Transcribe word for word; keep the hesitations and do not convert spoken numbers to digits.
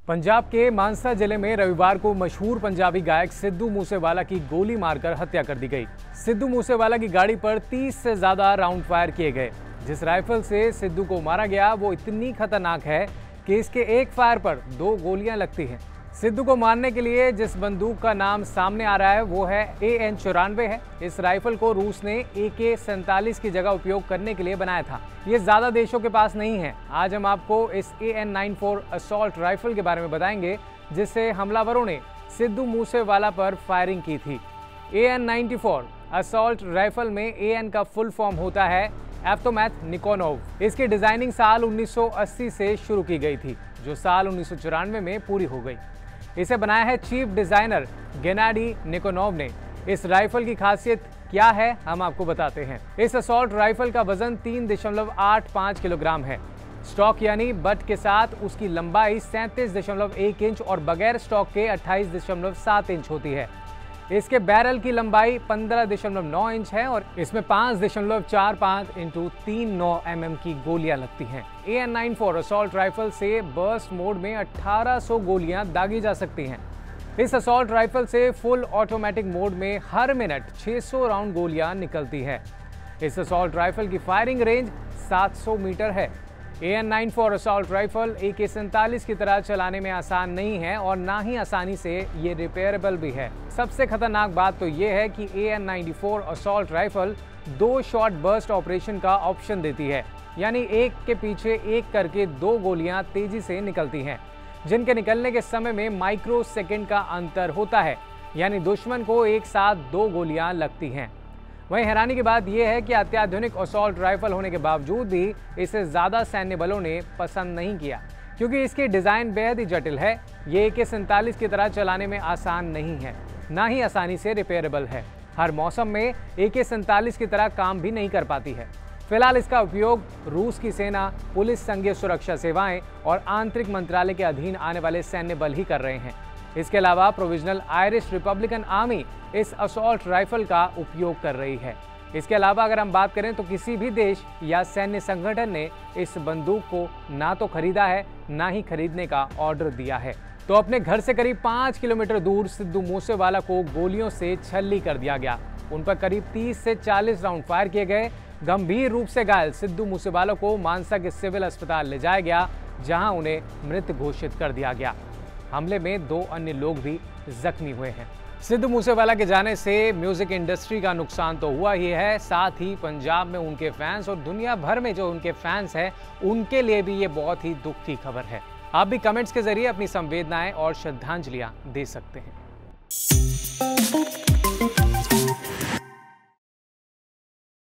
पंजाब के मानसा जिले में रविवार को मशहूर पंजाबी गायक सिद्धू मूसेवाला की गोली मारकर हत्या कर दी गई। सिद्धू मूसेवाला की गाड़ी पर तीस से ज्यादा राउंड फायर किए गए। जिस राइफल से सिद्धू को मारा गया वो इतनी खतरनाक है कि इसके एक फायर पर दो गोलियां लगती हैं। सिद्धू को मारने के लिए जिस बंदूक का नाम सामने आ रहा है वो है ए एन चौरानवे है। इस राइफल को रूस ने ए के सैंतालीस की जगह उपयोग करने के लिए बनाया था। ये ज्यादा देशों के पास नहीं है। आज हम आपको इस A N ninety four assault rifle के बारे में बताएंगे जिससे हमलावरों ने सिद्धू मूसेवाला पर फायरिंग की थी। A N ninety four assault rifle में ए एन का फुल फॉर्म होता है एफ्तोमैथ निकोनोव। इसकी डिजाइनिंग साल उन्नीस सौ अस्सी से शुरू की गई थी जो साल उन्नीस सौ चौरानवे में पूरी हो गई। इसे बनाया है चीफ डिजाइनर गेनाडी निकोनोव ने। इस राइफल की खासियत क्या है हम आपको बताते हैं। इस असॉल्ट राइफल का वजन तीन दशमलव आठ पाँच किलोग्राम है। स्टॉक यानी बट के साथ उसकी लंबाई सैंतीस दशमलव एक इंच और बगैर स्टॉक के अट्ठाईस दशमलव सात इंच होती है। इसके बैरल की लंबाई पंद्रह दशमलव नौ इंच है और इसमें पाँच दशमलव चार पाँच इंटू तीन नौ एम एम की गोलियां लगती हैं। A N ninety four assault rifle से बर्स्ट मोड में अठारह सौ गोलियां दागी जा सकती हैं। इस असॉल्ट राइफल से फुल ऑटोमेटिक मोड में हर मिनट छह सौ राउंड गोलियां निकलती है। इस असॉल्ट राइफल की फायरिंग रेंज सात सौ मीटर है। A N ninety four assault rifle A K सैंतालीस की तरह चलाने में आसान नहीं है और ना ही आसानी से ये रिपेयरेबल भी है। सबसे खतरनाक बात तो ये है कि A N ninety four assault rifle दो शॉट बर्स्ट ऑपरेशन का ऑप्शन देती है, यानी एक के पीछे एक करके दो गोलियां तेजी से निकलती हैं, जिनके निकलने के समय में माइक्रो सेकेंड का अंतर होता है, यानी दुश्मन को एक साथ दो गोलियां लगती हैं। वहीं हैरानी की बात यह है कि अत्याधुनिक असॉल्ट राइफल होने के बावजूद भी इसे ज्यादा सैन्य बलों ने पसंद नहीं किया, क्योंकि इसकी डिजाइन बेहद ही जटिल है। ये ए के सैंतालीस की तरह चलाने में आसान नहीं है, ना ही आसानी से रिपेयरेबल है। हर मौसम में ए के सैंतालीस की तरह काम भी नहीं कर पाती है। फिलहाल इसका उपयोग रूस की सेना, पुलिस, संघीय सुरक्षा सेवाएं और आंतरिक मंत्रालय के अधीन आने वाले सैन्य बल ही कर रहे हैं। इसके अलावा प्रोविजनल आयरिश रिपब्लिकन आर्मी इस असॉल्ट राइफल का उपयोग कर रही है। इसके अलावा अगर हम बात करें तो किसी भी देश या सैन्य संगठन ने इस बंदूक को ना तो खरीदा है ना ही खरीदने का ऑर्डर दिया है। तो अपने घर से करीब पाँच किलोमीटर दूर सिद्धू मूसेवाला को गोलियों से छल्ली कर दिया गया। उन पर करीब तीस से चालीस राउंड फायर किए गए। गंभीर रूप से घायल सिद्धू मूसेवाला को मानसा के सिविल अस्पताल ले जाया गया, जहां उन्हें मृत घोषित कर दिया गया। हमले में दो अन्य लोग भी जख्मी हुए हैं। सिद्धू मूसेवाला के जाने से म्यूजिक इंडस्ट्री का नुकसान तो हुआ ही है, साथ ही पंजाब में उनके फैंस और दुनिया भर में जो उनके फैंस हैं उनके लिए भी ये बहुत ही दुख की खबर है। आप भी कमेंट्स के जरिए अपनी संवेदनाएं और श्रद्धांजलियां दे सकते हैं।